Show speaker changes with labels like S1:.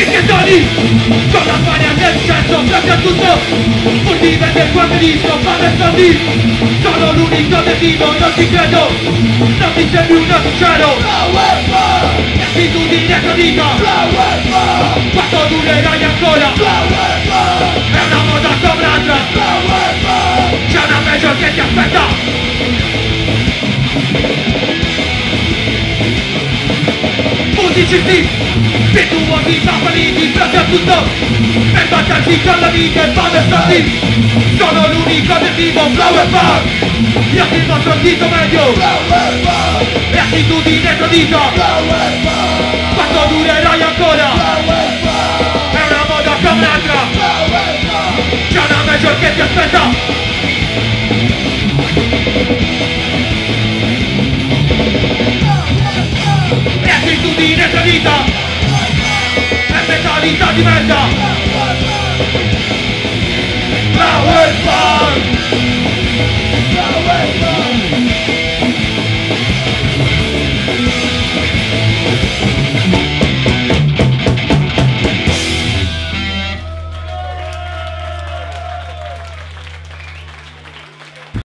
S1: Finché Tony con la mania del senso proprio a tutto, pur di vendere qualche disco, fame soldi. Sono l'unico obiettivo, non ci credo, non mi sembri uno sincero. Attitudine tradita, quanto durerai ancora? È una moda come un'altra, c'è una major che ti aspetta. Musicisti, virtuosi, papaliti, proprio a tutto, per battersi con la vita e fame soldi. Sono l'unico obiettivo, flower bar. Io ti mostro il dito medio e attitudine tradita, quanto durerai ancora? È una moda come un'altra, c'è una major che ti aspetta. Attitudine tradita e mentalità di merda.